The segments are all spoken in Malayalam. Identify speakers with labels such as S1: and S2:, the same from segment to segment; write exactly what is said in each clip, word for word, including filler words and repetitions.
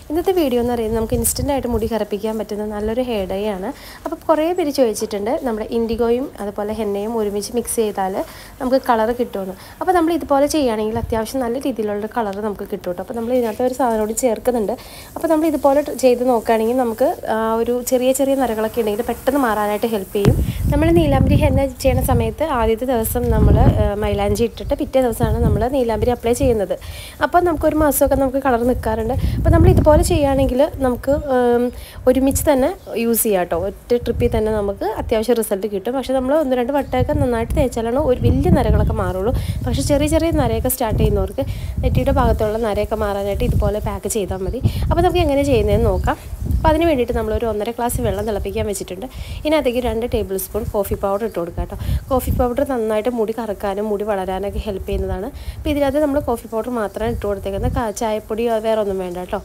S1: ഇന്നത്തെ വീഡിയോ എന്ന് പറയുന്നത് നമുക്ക് ഇൻസ്റ്റൻ്റ് ആയിട്ട് മുടി കറുപ്പിക്കാൻ പറ്റുന്ന നല്ലൊരു ഹെയർ ഡൈ ആണ്. അപ്പോൾ കുറേ പേര് ചോദിച്ചിട്ടുണ്ട് നമ്മുടെ ഇൻഡിഗോയും അതുപോലെ ഹെന്നയും ഒരുമിച്ച് മിക്സ് ചെയ്താൽ നമുക്ക് കളർ കിട്ടുമെന്ന്. അപ്പോൾ നമ്മൾ ഇതുപോലെ ചെയ്യുകയാണെങ്കിൽ അത്യാവശ്യം നല്ല രീതിയിലുള്ള കളർ നമുക്ക് കിട്ടും കേട്ടോ. അപ്പോൾ നമ്മൾ ഇതിനകത്ത് ഒരു സാധനം കൂടി ചേർക്കുന്നുണ്ട്. അപ്പോൾ നമ്മൾ ഇതുപോലെ ചെയ്ത് നോക്കുകയാണെങ്കിൽ നമുക്ക് ഒരു ചെറിയ ചെറിയ നരകളൊക്കെ ഉണ്ടെങ്കിൽ പെട്ടെന്ന് മാറാനായിട്ട് ഹെൽപ്പ് ചെയ്യും. നമ്മൾ നീലാംബരി ഹെന്ന ചെയ്യുന്ന സമയത്ത് ആദ്യത്തെ ദിവസം നമ്മൾ മൈലാഞ്ചി ഇട്ടിട്ട് പിറ്റേ ദിവസമാണ് നമ്മൾ നീലാംബരി അപ്ലൈ ചെയ്യുന്നത്. അപ്പോൾ നമുക്കൊരു മാസമൊക്കെ നമുക്ക് കളർ നിൽക്കാറുണ്ട്. അപ്പോൾ നമ്മൾ ഇതുപോലെ ചെയ്യുകയാണെങ്കിൽ നമുക്ക് ഒരുമിച്ച് തന്നെ യൂസ് ചെയ്യാം കേട്ടോ. ഒറ്റ ട്രിപ്പിൽ തന്നെ നമുക്ക് അത്യാവശ്യം റിസൾട്ട് കിട്ടും. പക്ഷേ നമ്മൾ ഒന്ന് രണ്ട് വട്ടമൊക്കെ നന്നായിട്ട് തേച്ചാലാണ് ഒരു വലിയ നരകളൊക്കെ മാറുള്ളൂ. പക്ഷേ ചെറിയ ചെറിയ നരയൊക്കെ സ്റ്റാർട്ട് ചെയ്യുന്നവർക്ക് നെറ്റിയുടെ ഭാഗത്തുള്ള നരയൊക്കെ മാറാനായിട്ട് ഇതുപോലെ പാക്ക് ചെയ്താൽ മതി. അപ്പോൾ നമുക്ക് എങ്ങനെ ചെയ്യുന്നതെന്ന് നോക്കാം. അപ്പോൾ അതിന് വേണ്ടിയിട്ട് നമ്മളൊരു ഒന്നര ഗ്ലാസ് വെള്ളം തിളപ്പിക്കാൻ വെച്ചിട്ടുണ്ട്. ഇതിനകത്തേക്ക് രണ്ട് ടേബിൾ സ്പൂൺ കോഫി പൗഡർ ഇട്ട് കൊടുക്കുക കേട്ടോ. കോഫി പൗഡർ നന്നായിട്ട് മുടി കറക്കാനും മുടി വളരാനൊക്കെ ഹെൽപ്പ് ചെയ്യുന്നതാണ്. അപ്പോൾ ഇതിനകത്ത് നമ്മൾ കോഫി പൗഡർ മാത്രമാണ് ഇട്ട് കൊടുത്തേക്കുന്നത്. ചായപ്പൊടി വേറെ ഒന്നും വേണ്ട കേട്ടോ.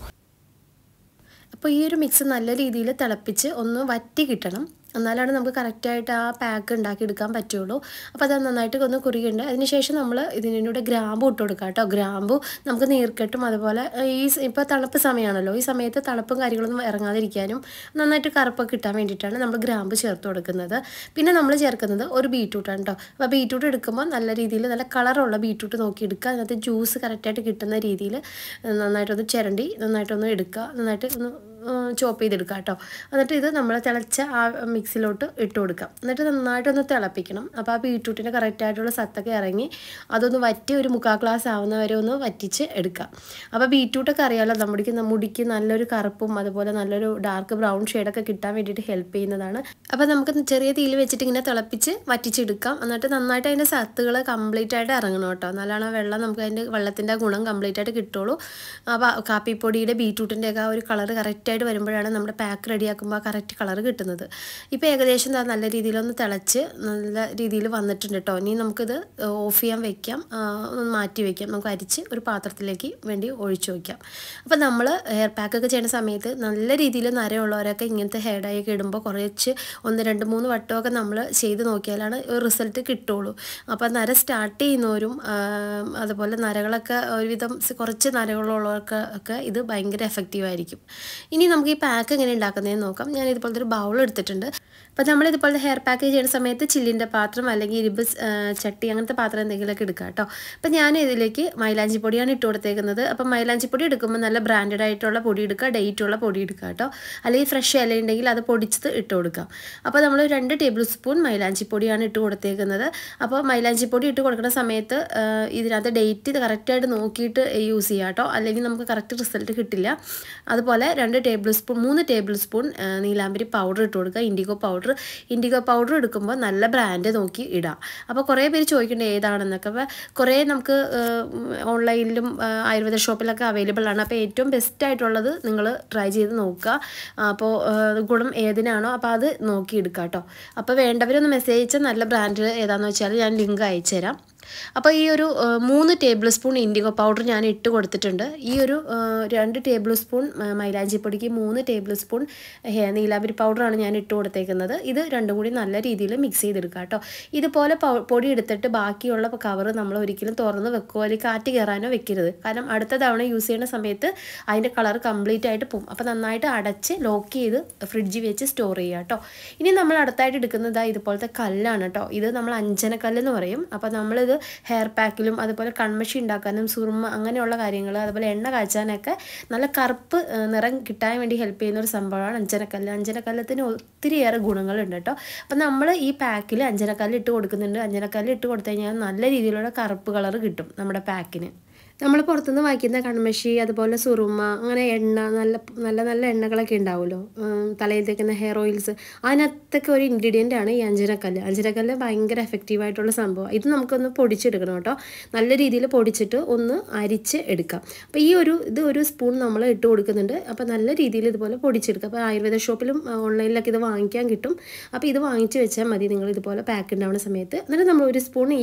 S1: അപ്പോൾ ഈ ഒരു മിക്സ് നല്ല രീതിയിൽ തിളപ്പിച്ച് ഒന്ന് വറ്റി കിട്ടണം. എന്നാലാണ് നമുക്ക് കറക്റ്റായിട്ട് ആ പാക്ക് ഉണ്ടാക്കിയെടുക്കാൻ പറ്റുള്ളൂ. അപ്പോൾ അത് നന്നായിട്ട് ഒന്ന് കുറിയുണ്ട്. അതിനുശേഷം നമ്മൾ ഇതിനൂടെ ഗ്രാമ്പു ഇട്ട് കൊടുക്കുക കേട്ടോ. ഗ്രാമ്പു നമുക്ക് നീർക്കെട്ടും അതുപോലെ ഈ ഇപ്പോൾ തണുപ്പ് സമയമാണല്ലോ, ഈ സമയത്ത് തണുപ്പും കാര്യങ്ങളൊന്നും ഇറങ്ങാതിരിക്കാനും നന്നായിട്ട് കറുപ്പൊക്കെ കിട്ടാൻ വേണ്ടിയിട്ടാണ് നമ്മൾ ഗ്രാമ്പു ചേർത്ത് കൊടുക്കുന്നത്. പിന്നെ നമ്മൾ ചേർക്കുന്നത് ഒരു ബീറ്റ്റൂട്ടാണ് കേട്ടോ. അപ്പോൾ ബീറ്റ്റൂട്ട് എടുക്കുമ്പോൾ നല്ല രീതിയിൽ നല്ല കളറുള്ള ബീറ്റ്റൂട്ട് നോക്കി എടുക്കുക. അതിനകത്ത് ജ്യൂസ് കറക്റ്റായിട്ട് കിട്ടുന്ന രീതിയിൽ നന്നായിട്ടൊന്ന് ചിരണ്ടി നന്നായിട്ടൊന്ന് എടുക്കുക. നന്നായിട്ട് ഒന്ന് ചോപ്പ് ചെയ്തെടുക്കുക കേട്ടോ. എന്നിട്ട് ഇത് നമ്മൾ തിളച്ച ആ മിക്സിലോട്ട് ഇട്ട് കൊടുക്കാം. എന്നിട്ട് നന്നായിട്ടൊന്ന് തിളപ്പിക്കണം. അപ്പോൾ ആ ബീറ്റ്റൂട്ടിൻ്റെ കറക്റ്റായിട്ടുള്ള സത്തൊക്കെ ഇറങ്ങി അതൊന്ന് വറ്റി ഒരു മുക്കാൽ ഗ്ലാസ് ആവുന്ന വരെ ഒന്ന് വറ്റിച്ച് എടുക്കാം. അപ്പോൾ ബീറ്റ്റൂട്ടൊക്കെ അറിയാമല്ലോ നമ്മുടെ മുടിക്ക് നല്ലൊരു കറുപ്പും അതുപോലെ നല്ലൊരു ഡാർക്ക് ബ്രൗൺ ഷെയ്ഡൊക്കെ കിട്ടാൻ വേണ്ടിയിട്ട് ഹെൽപ്പ് ചെയ്യുന്നതാണ്. അപ്പോൾ നമുക്ക് ചെറിയ തീയിൽ വെച്ചിട്ട് ഇങ്ങനെ തിളപ്പിച്ച് വറ്റിച്ചെടുക്കാം. എന്നിട്ട് നന്നായിട്ട് അതിൻ്റെ സത്തുകൾ കംപ്ലീറ്റ് ആയിട്ട് ഇറങ്ങണം കേട്ടോ. എന്നാലാണ് ആ വെള്ളം നമുക്ക് അതിൻ്റെ വെള്ളത്തിൻ്റെ ഗുണം കംപ്ലീറ്റ് ആയിട്ട് കിട്ടുള്ളൂ. അപ്പോൾ കാപ്പിപ്പൊടിയുടെ ബീറ്റ്റൂട്ടിൻ്റെ ഒക്കെ ആ ഒരു കളർ കറക്റ്റ് ആയിട്ട് വരുമ്പോഴാണ് നമ്മുടെ പാക്ക് റെഡിയാക്കുമ്പോൾ ആ കറക്റ്റ് കളർ കിട്ടുന്നത്. ഇപ്പോൾ ഏകദേശം നല്ല രീതിയിലൊന്ന് തിളച്ച് നല്ല രീതിയിൽ വന്നിട്ടുണ്ട് കേട്ടോ. ഇനി നമുക്കിത് ഓഫ് ചെയ്യാൻ വെക്കാം, ഒന്ന് മാറ്റി വയ്ക്കാം. നമുക്ക് അരിച്ച് ഒരു പാത്രത്തിലേക്ക് വേണ്ടി ഒഴിച്ചു വയ്ക്കാം. അപ്പോൾ നമ്മൾ ഹെയർ പാക്കൊക്കെ ചെയ്യുന്ന സമയത്ത് നല്ല രീതിയിൽ നരയുള്ളവരൊക്കെ ഇങ്ങനത്തെ ഹെയർ ഡൈ ഒക്കെ ഇടുമ്പോൾ കുറച്ച് ഒന്ന് രണ്ട് മൂന്ന് വട്ടമൊക്കെ നമ്മൾ ചെയ്ത് നോക്കിയാലാണ് റിസൾട്ട് കിട്ടുള്ളൂ. അപ്പോൾ നര സ്റ്റാർട്ട് ചെയ്യുന്നവരും അതുപോലെ നരകളൊക്കെ ഒരുവിധം കുറച്ച് നരകളുള്ളവർക്ക് ഒക്കെ ഇത് ഭയങ്കര എഫക്റ്റീവായിരിക്കും. ഇനി നമുക്ക് ഈ പാക്ക് എങ്ങനെ ഉണ്ടാക്കുന്നതെന്ന് നോക്കാം. ഞാൻ ഇതുപോലത്തെ ഒരു ബൗൾ എടുത്തിട്ടുണ്ട്. അപ്പോൾ നമ്മൾ ഇതുപോലത്തെ ഹെയർ പാക്ക് ചെയ്യുന്ന സമയത്ത് ചില്ലിൻ്റെ പാത്രം അല്ലെങ്കിൽ ഇരുമ്പ് ചട്ടി അങ്ങനത്തെ പാത്രം എന്തെങ്കിലുമൊക്കെ എടുക്കുക കേട്ടോ. അപ്പോൾ ഞാൻ ഇതിലേക്ക് മൈലാഞ്ചി പൊടിയാണ് ഇട്ട് കൊടുത്തേക്കുന്നത്. അപ്പോൾ മൈലാഞ്ചി പൊടി എടുക്കുമ്പോൾ നല്ല ബ്രാൻഡഡ് ആയിട്ടുള്ള പൊടി എടുക്കുക, ഡേറ്റുള്ള പൊടി എടുക്കുക കേട്ടോ. അല്ലെങ്കിൽ ഫ്രഷ് ഇല ഉണ്ടെങ്കിൽ അത് പൊടിച്ചത് ഇട്ട് കൊടുക്കാം. അപ്പോൾ നമ്മൾ രണ്ട് ടേബിൾ സ്പൂൺ മൈലാഞ്ചി പൊടിയാണ് ഇട്ട് കൊടുത്തേക്കുന്നത്. അപ്പോൾ മൈലാഞ്ചി പൊടി ഇട്ട് കൊടുക്കുന്ന സമയത്ത് ഇതിനകത്ത് ഡേറ്റ് കറക്റ്റായിട്ട് നോക്കിയിട്ട് യൂസ് ചെയ്യുക കേട്ടോ. അല്ലെങ്കിൽ നമുക്ക് കറക്റ്റ് റിസൾട്ട് കിട്ടില്ല. അതുപോലെ രണ്ട് ടേബിൾ സ്പൂൺ മൂന്ന് ടേബിൾ സ്പൂൺ നീലാംബരി പൗഡർ ഇട്ട് കൊടുക്കുക, ഇൻഡിഗോ പൗഡർ. ഇൻഡിഗോ പൗഡർ എടുക്കുമ്പോൾ നല്ല ബ്രാൻഡ് നോക്കി ഇടാം. അപ്പോൾ കുറേ പേര് ചോദിക്കേണ്ടത് ഏതാണെന്നൊക്കെ. അപ്പോൾ കുറേ നമുക്ക് ഓൺലൈനിലും ആയുർവേദ ഷോപ്പിലൊക്കെ അവൈലബിൾ ആണ്. അപ്പോൾ ഏറ്റവും ബെസ്റ്റ് ആയിട്ടുള്ളത് നിങ്ങൾ ട്രൈ ചെയ്ത് നോക്കുക. അപ്പോൾ ഗുണം ഏതിനാണോ അപ്പോൾ അത് നോക്കി എടുക്കുക കേട്ടോ. അപ്പോൾ വേണ്ടവരൊന്ന് മെസ്സേജ് അയച്ചാൽ നല്ല ബ്രാൻഡ് ഏതാണെന്ന് വെച്ചാൽ ഞാൻ ലിങ്ക് അയച്ചു തരാം. അപ്പോൾ ഈ ഒരു മൂന്ന് ടേബിൾ സ്പൂൺ ഇൻഡിഗോ പൗഡർ ഞാൻ ഇട്ട് കൊടുത്തിട്ടുണ്ട്. ഈ ഒരു രണ്ട് ടേബിൾ സ്പൂൺ മൈലാഞ്ചി പൊടിക്ക് മൂന്ന് ടേബിൾ സ്പൂൺ നീലാംബരി പൗഡറാണ് ഞാൻ ഇട്ട് കൊടുത്തേക്കുന്നത്. ഇത് രണ്ടും കൂടി നല്ല രീതിയിൽ മിക്സ് ചെയ്തെടുക്കുക കേട്ടോ. ഇതുപോലെ പൊടി എടുത്തിട്ട് ബാക്കിയുള്ള കവർ നമ്മൾ ഒരിക്കലും തുറന്ന് വെക്കുകയോ അല്ലെങ്കിൽ കാറ്റ് കയറാനോ വെക്കരുത്. കാരണം അടുത്ത തവണ യൂസ് ചെയ്യുന്ന സമയത്ത് അതിൻ്റെ കളർ കംപ്ലീറ്റ് ആയിട്ട് പോകും. അപ്പോൾ നന്നായിട്ട് അടച്ച് ലോക്ക് ചെയ്ത് ഫ്രിഡ്ജിൽ വെച്ച് സ്റ്റോർ ചെയ്യുക കേട്ടോ. ഇനി നമ്മൾ അടുത്തായിട്ട് എടുക്കുന്നത് ഇതുപോലത്തെ കല്ലാണ് കേട്ടോ. ഇത് നമ്മൾ അഞ്ജനക്കല്ലെന്ന് പറയും. അപ്പോൾ നമ്മളിത് ഹെയർ പാക്കിലും അതുപോലെ കൺമഷി ഉണ്ടാക്കാനും സുറുമ അങ്ങനെയുള്ള കാര്യങ്ങൾ അതുപോലെ എണ്ണ കാച്ചാനൊക്കെ നല്ല കറുപ്പ് നിറം കിട്ടാൻ വേണ്ടി ഹെൽപ്പ് ചെയ്യുന്ന ഒരു സംഭവമാണ് അഞ്ജനക്കല്ല്. അഞ്ജനക്കല്ലത്തിന് ഒത്തിരിയേറെ ഗുണങ്ങളുണ്ട് കേട്ടോ. അപ്പം നമ്മൾ ഈ പാക്കിൽ അഞ്ജനക്കല്ല് ഇട്ട് കൊടുക്കുന്നുണ്ട്. അഞ്ജനക്കല്ല് ഇട്ട് കൊടുത്തു കഴിഞ്ഞാൽ നല്ല രീതിയിലുള്ള കറുപ്പ് കളർ കിട്ടും നമ്മുടെ പാക്കിന്. നമ്മൾ പുറത്തുനിന്ന് വാങ്ങിക്കുന്ന കൺമഷി അതുപോലെ സുറുമ അങ്ങനെ എണ്ണ നല്ല നല്ല നല്ല എണ്ണകളൊക്കെ ഉണ്ടാവുമല്ലോ, തലയിൽ തേക്കുന്ന ഹെയർ ഓയിൽസ്, അതിനകത്തൊക്കെ ഒരു ഇൻഗ്രീഡിയൻ്റ് ആണ് ഈ അഞ്ജനക്കല്ല്. അഞ്ജനക്കല്ല് ഭയങ്കര എഫക്റ്റീവായിട്ടുള്ള സംഭവം. ഇത് നമുക്കൊന്ന് പൊടിച്ചെടുക്കണം കേട്ടോ. നല്ല രീതിയിൽ പൊടിച്ചിട്ട് ഒന്ന് അരിച്ച് എടുക്കാം. അപ്പോൾ ഈ ഒരു ഇത് ഒരു സ്പൂൺ നമ്മൾ ഇട്ട് കൊടുക്കുന്നുണ്ട്. അപ്പോൾ നല്ല രീതിയിൽ ഇതുപോലെ പൊടിച്ചെടുക്കുക. അപ്പോൾ ആയുർവേദ ഷോപ്പിലും ഓൺലൈനിലൊക്കെ ഇത് വാങ്ങിക്കാൻ കിട്ടും. അപ്പോൾ ഇത് വാങ്ങിച്ച് വെച്ചാൽ മതി നിങ്ങൾ ഇതുപോലെ പാക്ക് ഉണ്ടാവുന്ന സമയത്ത്. എന്നിട്ട് നമ്മൾ ഒരു സ്പൂൺ ഈ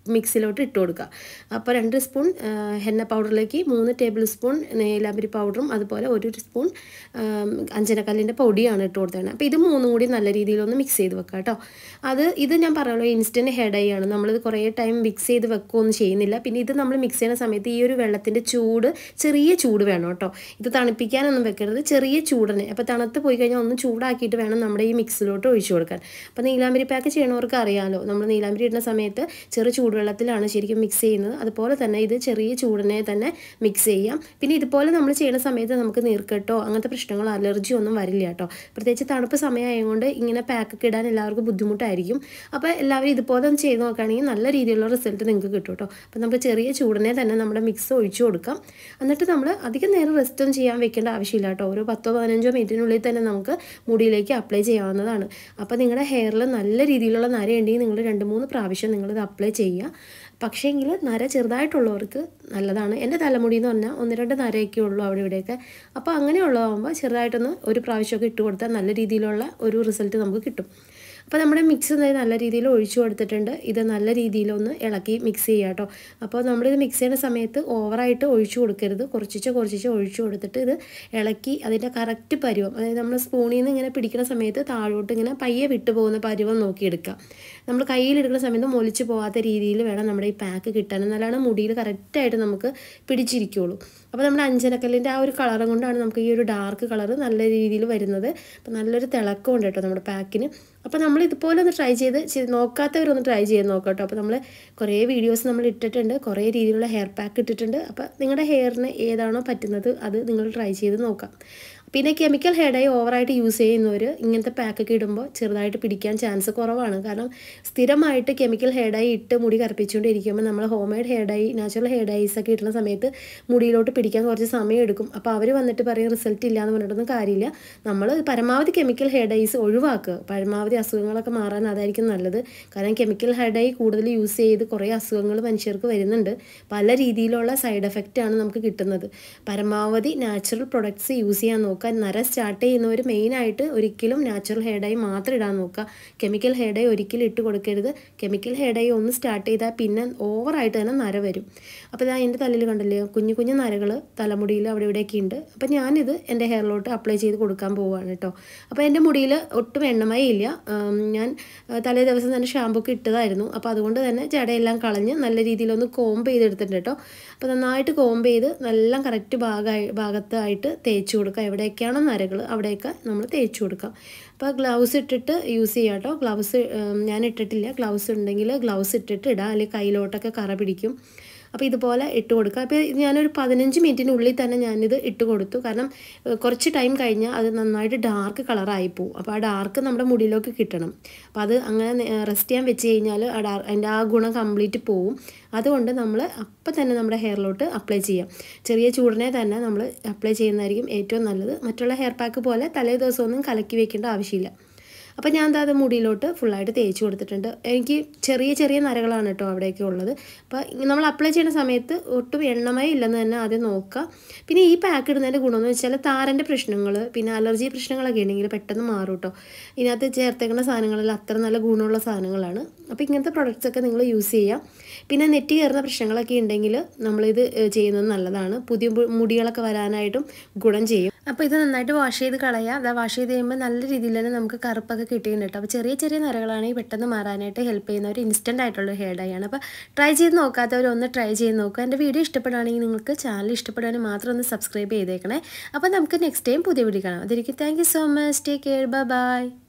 S1: മിക്സിലോട്ട് ഇട്ട് കൊടുക്കുക. അപ്പോൾ രണ്ട് സ്പൂൺ ഹെന്ന പൗഡറിലേക്ക് മൂന്ന് ടേബിൾ സ്പൂൺ നീലാംബരി പൗഡറും അതുപോലെ ഒരു സ്പൂൺ അഞ്ജനക്കല്ലിൻ്റെ പൊടിയാണ് ഇട്ട് കൊടുത്തത്. അപ്പോൾ ഇത് മൂന്നും കൂടി നല്ല രീതിയിലൊന്ന് മിക്സ് ചെയ്ത് വെക്കുക കേട്ടോ. അത് ഇത് ഞാൻ പറയുള്ളൂ ഇൻസ്റ്റൻറ്റ് ഹെയർ ഡൈ ആണ്. നമ്മളിത് കുറേ ടൈം മിക്സ് ചെയ്ത് വെക്കുകയൊന്നും ചെയ്യുന്നില്ല. പിന്നെ ഇത് നമ്മൾ മിക്സ് ചെയ്യുന്ന സമയത്ത് ഈ ഒരു വെള്ളത്തിൻ്റെ ചൂട് ചെറിയ ചൂട് വേണം കേട്ടോ. ഇത് തണുപ്പിക്കാനൊന്നും വെക്കരുത്, ചെറിയ ചൂടിന്. അപ്പോൾ തണുത്ത് പോയി കഴിഞ്ഞാൽ ഒന്ന് ചൂടാക്കിയിട്ട് വേണം നമ്മുടെ ഈ മിക്സിലോട്ട് ഒഴിച്ചു കൊടുക്കാൻ. അപ്പോൾ നീലാംബരി പാക്ക് ചെയ്യണവർക്ക് അറിയാമല്ലോ, നമ്മൾ നീലാംബരി ഇടുന്ന സമയത്ത് ചെറു ചൂടുവെള്ളത്തിലാണ് ശരിക്കും മിക്സ് ചെയ്യുന്നത്. അതുപോലെ തന്നെ ഇത് ചെറിയ ചൂടിനെ തന്നെ മിക്സ് ചെയ്യാം. പിന്നെ ഇതുപോലെ നമ്മൾ ചെയ്യുന്ന സമയത്ത് നമുക്ക് നീർക്കെട്ടോ അങ്ങനത്തെ പ്രശ്നങ്ങളോ അലർജിയോ ഒന്നും വരില്ല കേട്ടോ. പ്രത്യേകിച്ച് തണുപ്പ് സമയമായതുകൊണ്ട് ഇങ്ങനെ പാക്കൊക്കെ ഇടാൻ എല്ലാവർക്കും ബുദ്ധിമുട്ടായിരിക്കും. അപ്പോൾ എല്ലാവരും ഇതുപോലെ ഒന്ന് ചെയ്ത് നോക്കുകയാണെങ്കിൽ നല്ല രീതിയിലുള്ള റിസൾട്ട് നിങ്ങൾക്ക് കിട്ടും കേട്ടോ. അപ്പോൾ നമുക്ക് ചെറിയ ചൂടിനെ തന്നെ നമ്മുടെ മിക്സ് ഒഴിച്ചു കൊടുക്കാം. എന്നിട്ട് നമ്മൾ അധികം നേരം റെസ്റ്റ് ഒന്നും ചെയ്യാൻ വെക്കേണ്ട ആവശ്യമില്ല കേട്ടോ. ഒരു പത്തോ പതിനഞ്ചോ മിനിറ്റിനുള്ളിൽ തന്നെ നമുക്ക് മുടിയിലേക്ക് അപ്ലൈ ചെയ്യാവുന്നതാണ്. അപ്പോൾ നിങ്ങളുടെ ഹെയറിൽ നല്ല രീതിയിലുള്ള നര ഉണ്ടെങ്കിൽ നിങ്ങൾ രണ്ട് മൂന്ന് പ്രാവശ്യം നിങ്ങളിത് അപ്ലൈ ചെയ്യുക. പക്ഷേ എങ്കിൽ നര ചെറുതായിട്ടുള്ളവർക്ക് നല്ലതാണ്. എൻ്റെ തലമുടി എന്ന് പറഞ്ഞാൽ ഒന്ന് രണ്ട് നരയൊക്കെ ഉള്ളൂ അവിടെ ഇവിടെയൊക്കെ. അപ്പോൾ അങ്ങനെയുള്ളതാകുമ്പോൾ ചെറുതായിട്ടൊന്ന് ഒരു പ്രാവശ്യമൊക്കെ ഇട്ട് കൊടുത്താൽ നല്ല രീതിയിലുള്ള ഒരു റിസൾട്ട് നമുക്ക് കിട്ടും. അപ്പോൾ നമ്മുടെ മിക്സ് നല്ല രീതിയിൽ ഒഴിച്ചു കൊടുത്തിട്ടുണ്ട്. ഇത് നല്ല രീതിയിലൊന്ന് ഇളക്കി മിക്സ് ചെയ്യുക കേട്ടോ. അപ്പോൾ നമ്മളിത് മിക്സ് ചെയ്യുന്ന സമയത്ത് ഓവറായിട്ട് ഒഴിച്ചു കൊടുക്കരുത്, കുറച്ചിച്ച് കുറച്ചിച്ച് ഒഴിച്ചു കൊടുത്തിട്ട് ഇത് ഇളക്കി അതിൻ്റെ കറക്റ്റ് പരുവം, അതായത് നമ്മൾ സ്പൂണിൽ നിന്ന് ഇങ്ങനെ പിടിക്കുന്ന സമയത്ത് താഴോട്ട് ഇങ്ങനെ പയ്യെ വിട്ടു പോകുന്ന പരുവം നോക്കിയെടുക്കുക. നമ്മൾ കയ്യിലെടുക്കുന്ന സമയത്ത് മൊലിച്ച് പോകാത്ത രീതിയിൽ വേണം നമ്മുടെ ഈ പാക്ക് കിട്ടാൻ, എന്നാലാണ് മുടിയിൽ കറക്റ്റായിട്ട് നമുക്ക് പിടിച്ചിരിക്കുകയുള്ളൂ. അപ്പോൾ നമ്മുടെ അഞ്ജനക്കല്ലിൻ്റെ ആ ഒരു കളറും കൊണ്ടാണ് നമുക്ക് ഈ ഒരു ഡാർക്ക് കളർ നല്ല രീതിയിൽ വരുന്നത്. അപ്പോൾ നല്ലൊരു തിളക്കമുണ്ട് കേട്ടോ നമ്മുടെ പാക്കിന്. അപ്പോൾ നമ്മൾ ഇതുപോലെ ഒന്ന് ട്രൈ ചെയ്ത് നോക്കാത്തവരൊന്ന് ട്രൈ ചെയ്ത് നോക്കാം കേട്ടോ. അപ്പോൾ നമ്മൾ കുറേ വീഡിയോസ് നമ്മൾ ഇട്ടിട്ടുണ്ട്, കുറേ രീതിയിലുള്ള ഹെയർ പാക്ക് ഇട്ടിട്ടുണ്ട്. അപ്പോൾ നിങ്ങളുടെ ഹെയറിന് ഏതാണോ പറ്റുന്നത് അത് നിങ്ങൾ ട്രൈ ചെയ്ത് നോക്കാം. പിന്നെ കെമിക്കൽ ഹെയർ ഡൈ ഓവറായിട്ട് യൂസ് ചെയ്യുന്നവർ ഇങ്ങനത്തെ പാക്കൊക്കെ ഇടുമ്പോൾ ചെറുതായിട്ട് പിടിക്കാൻ ചാൻസ് കുറവാണ്. കാരണം സ്ഥിരമായിട്ട് കെമിക്കൽ ഹെയർ ഡൈ ഇട്ട് മുടി കറുപ്പിച്ചുകൊണ്ടിരിക്കുമ്പോൾ നമ്മൾ homemade hair dye natural hair dyes ഒക്കെ ഇടുന്ന സമയത്ത് മുടിയിലോട്ട് പിടിക്കാൻ കുറച്ച് സമയം എടുക്കും. അപ്പോൾ അവർ വന്നിട്ട് പറയും റിസൾട്ട് ഇല്ല എന്ന് പറഞ്ഞിട്ടൊന്നും കാര്യമില്ല. നമ്മൾ പരമാവധി കെമിക്കൽ ഹെയർ ഡൈസ് ഒഴിവാക്കുക. പരമാവധി അസുഖങ്ങളൊക്കെ മാറാൻ അതായിരിക്കും നല്ലത്. കാരണം കെമിക്കൽ ഹെയർ ഡൈ കൂടുതൽ യൂസ് ചെയ്ത് കുറേ അസുഖങ്ങൾ മനുഷ്യർക്ക് വരുന്നുണ്ട്. പല രീതിയിലുള്ള സൈഡ് എഫക്റ്റാണ് നമുക്ക് കിട്ടുന്നത്. പരമാവധി നാച്ചുറൽ പ്രൊഡക്ട്സ് യൂസ് ചെയ്യാൻ നോക്കുക. നര സ്റ്റാർട്ട് ചെയ്യുന്നവർ മെയിനായിട്ട് ഒരിക്കലും നാച്ചുറൽ ഹെയർ ഡൈ മാത്രം ഇടാൻ നോക്കുക. കെമിക്കൽ ഹെയർ ഡൈ ഒരിക്കലും ഇട്ട് കൊടുക്കരുത്. കെമിക്കൽ ഹെയർ ഡൈ ഒന്ന് സ്റ്റാർട്ട് ചെയ്താൽ പിന്നെ ഓവറായിട്ട് തന്നെ നര വരും. അപ്പോൾ ഇതാ എൻ്റെ തലയിൽ കണ്ടില്ലേ കുഞ്ഞു കുഞ്ഞു നരകൾ തലമുടിയിൽ അവിടെ ഇവിടെയൊക്കെ ഉണ്ട്. അപ്പോൾ ഞാനിത് എൻ്റെ ഹെയറിലോട്ട് അപ്ലൈ ചെയ്ത് കൊടുക്കാൻ പോവുകയാണ് കേട്ടോ. അപ്പോൾ എൻ്റെ മുടിയിൽ ഒട്ടും എണ്ണമയം ഇല്ല. ഞാൻ തലേ ദിവസം തന്നെ ഷാമ്പൂ ഒക്കെ ഇട്ടതായിരുന്നു. അപ്പോൾ അതുകൊണ്ട് തന്നെ ജടയെല്ലാം കളഞ്ഞ് നല്ല രീതിയിലൊന്ന് കോംബ് ചെയ്തെടുത്തിട്ടുണ്ട് കേട്ടോ. അപ്പോൾ നന്നായിട്ട് കോംബ് ചെയ്ത് നല്ല കറക്റ്റ് ഭാഗമായി ഭാഗത്തായിട്ട് തേച്ച് കൊടുക്കുക. എവിടെയൊക്കെയാണോ നരകൾ അവിടെയൊക്കെ നമ്മൾ തേച്ച് കൊടുക്കാം. അപ്പോൾ ഗ്ലൗസ് ഇട്ടിട്ട് യൂസ് ചെയ്യാം കേട്ടോ. ഗ്ലൗസ് ഞാൻ ഇട്ടിട്ടില്ല. ഗ്ലൗസ് ഉണ്ടെങ്കിൽ ഗ്ലൗസ് ഇട്ടിട്ട് ഇടാം, അല്ലെങ്കിൽ കയ്യിലോട്ടൊക്കെ കറ പിടിക്കും. അപ്പോൾ ഇതുപോലെ ഇട്ട് കൊടുക്കുക. അപ്പോൾ ഞാനൊരു പതിനഞ്ച് മിനിറ്റിനുള്ളിൽ തന്നെ ഞാനിത് ഇട്ട് കൊടുത്തു. കാരണം കുറച്ച് ടൈം കഴിഞ്ഞാൽ അത് നന്നായിട്ട് ഡാർക്ക് കളറായി പോവും. അപ്പോൾ ആ ഡാർക്ക് നമ്മുടെ മുടിയിലേക്ക് കിട്ടണം. അപ്പോൾ അത് അങ്ങനെ റെസ്റ്റ് ചെയ്യാൻ വെച്ച് കഴിഞ്ഞാൽ ആ ഡാർ അതിൻ്റെ ആ ഗുണം കംപ്ലീറ്റ് പോവും. അതുകൊണ്ട് നമ്മൾ അപ്പം തന്നെ നമ്മുടെ ഹെയറിലോട്ട് അപ്ലൈ ചെയ്യാം. ചെറിയ ചൂടിനെ തന്നെ നമ്മൾ അപ്ലൈ ചെയ്യുന്നതായിരിക്കും ഏറ്റവും നല്ലത്. മറ്റുള്ള ഹെയർ പാക്ക് പോലെ തലേ ദിവസമൊന്നും കലക്കി വെക്കേണ്ട ആവശ്യമില്ല. അപ്പോൾ ഞാൻ എന്താ അത് മുടിയിലോട്ട് ഫുള്ളായിട്ട് തേച്ച് കൊടുത്തിട്ടുണ്ട്. എനിക്ക് ചെറിയ ചെറിയ നരകളാണ് കേട്ടോ അവിടെയൊക്കെ ഉള്ളത്. അപ്പോൾ നമ്മൾ അപ്ലൈ ചെയ്യുന്ന സമയത്ത് ഒട്ടും എണ്ണമയം ഇല്ലെന്ന് തന്നെ ആദ്യം നോക്കുക. പിന്നെ ഈ പാക്ക് ഇടുന്നതിൻ്റെ ഗുണമെന്ന് വെച്ചാൽ താരൻ്റെ പ്രശ്നങ്ങൾ പിന്നെ അലർജി പ്രശ്നങ്ങളൊക്കെ ഉണ്ടെങ്കിൽ പെട്ടെന്ന് മാറും കേട്ടോ. ഇതിനകത്ത് ചേർത്തേക്കുന്ന സാധനങ്ങളെല്ലാം അത്ര നല്ല ഗുണമുള്ള സാധനങ്ങളാണ്. അപ്പോൾ ഇങ്ങനത്തെ പ്രൊഡക്ട്സൊക്കെ നിങ്ങൾ യൂസ് ചെയ്യാം. പിന്നെ നെറ്റ് കയറുന്ന പ്രശ്നങ്ങളൊക്കെ ഉണ്ടെങ്കിൽ നമ്മളിത് ചെയ്യുന്നത് നല്ലതാണ്. പുതിയ മുടികളൊക്കെ വരാനായിട്ടും ഗുണം ചെയ്യും. അപ്പോൾ ഇത് നന്നായിട്ട് വാഷ് ചെയ്ത് കളയുക. അത് വാഷ് ചെയ്ത് കഴിയുമ്പോൾ നല്ല രീതിയിൽ തന്നെ നമുക്ക് കറുപ്പൊക്കെ കിട്ടിയിട്ടുണ്ട് കേട്ടോ. അപ്പോൾ ചെറിയ ചെറിയ നരകളാണെങ്കിൽ പെട്ടെന്ന് മാറാനായിട്ട് ഹെൽപ്പ് ചെയ്യുന്ന ഒരു ഇൻസ്റ്റൻ്റ് ആയിട്ടുള്ള ഹെയർ ഡൈ ആണ്. അപ്പോൾ ട്രൈ ചെയ്ത് നോക്കാത്തവർ ഒന്ന് ട്രൈ ചെയ്ത് നോക്കുക. എൻ്റെ വീഡിയോ ഇഷ്ടപ്പെടുകയാണെങ്കിൽ നിങ്ങൾക്ക് ചാനൽ ഇഷ്ടപ്പെടുകയാണെങ്കിൽ മാത്രം ഒന്ന് സബ്സ്ക്രൈബ് ചെയ്തേക്കണേ. അപ്പോൾ നമുക്ക് നെക്സ്റ്റ് ടൈം പുതിയ വീഡിയോ കാണാം. അതിരിക്കും. Thank you so much. Take care. Bye by.